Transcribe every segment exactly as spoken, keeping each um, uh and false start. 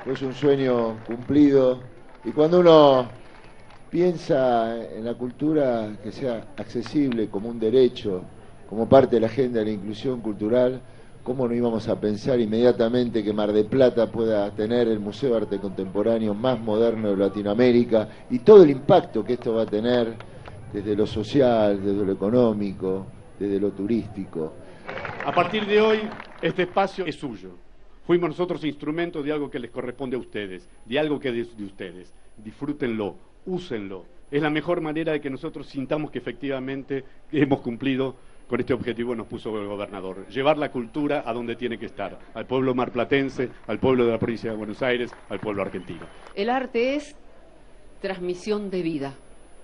es un sueño cumplido. Y cuando uno piensa en la cultura que sea accesible como un derecho, como parte de la agenda de la inclusión cultural, ¿cómo no íbamos a pensar inmediatamente que Mar del Plata pueda tener el Museo de Arte Contemporáneo más moderno de Latinoamérica y todo el impacto que esto va a tener desde lo social, desde lo económico, desde lo turístico? A partir de hoy, este espacio es suyo. Fuimos nosotros instrumentos de algo que les corresponde a ustedes, de algo que es de ustedes. Disfrútenlo, úsenlo. Es la mejor manera de que nosotros sintamos que efectivamente hemos cumplido con este objetivo que nos puso el gobernador. Llevar la cultura a donde tiene que estar, al pueblo marplatense, al pueblo de la provincia de Buenos Aires, al pueblo argentino. El arte es transmisión de vida.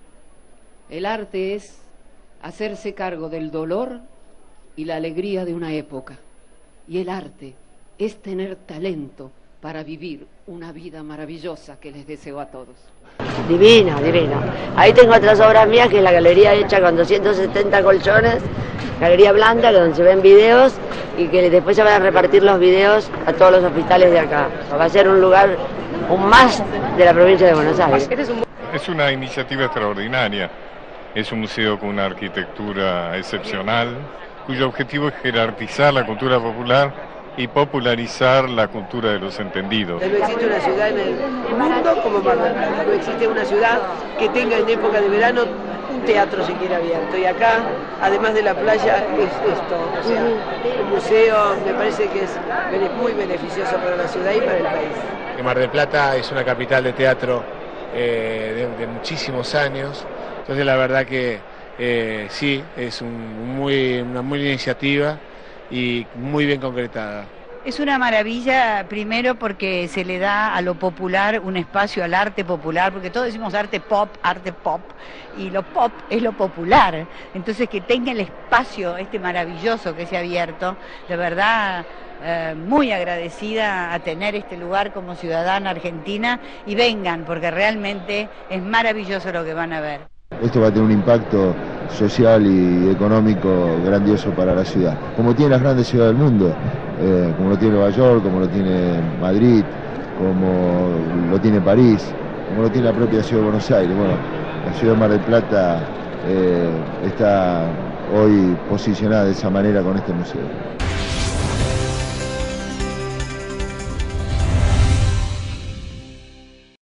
El arte es hacerse cargo del dolor y la alegría de una época. Y el arte es tener talento para vivir una vida maravillosa que les deseo a todos. Divino, divino. Ahí tengo otras obras mías, que es la galería hecha con doscientos setenta colchones, galería blanda, donde se ven videos y que después se van a repartir los videos a todos los hospitales de acá. Va a ser un lugar, un más de la provincia de Buenos Aires. Es una iniciativa extraordinaria. Es un museo con una arquitectura excepcional, cuyo objetivo es jerarquizar la cultura popular y popularizar la cultura de los entendidos. No existe una ciudad en el mundo como Mar del Plata, no existe una ciudad que tenga en época de verano un teatro siquiera abierto, y acá, además de la playa, es esto, o sea, un museo me parece que es muy beneficioso para la ciudad y para el país. Mar del Plata es una capital de teatro eh, de, de muchísimos años, entonces la verdad que eh, sí, es un, muy, una muy buena iniciativa y muy bien concretada. Es una maravilla, primero porque se le da a lo popular un espacio, al arte popular, porque todos decimos arte pop, arte pop, y lo pop es lo popular. Entonces que tenga el espacio este maravilloso que se ha abierto, de verdad eh, muy agradecida a tener este lugar como ciudadana argentina, y vengan porque realmente es maravilloso lo que van a ver. Esto va a tener un impacto social y económico grandioso para la ciudad, como tiene las grandes ciudades del mundo, eh, como lo tiene Nueva York, como lo tiene Madrid, como lo tiene París, como lo tiene la propia ciudad de Buenos Aires. Bueno, la ciudad de Mar del Plata eh, está hoy posicionada de esa manera con este museo.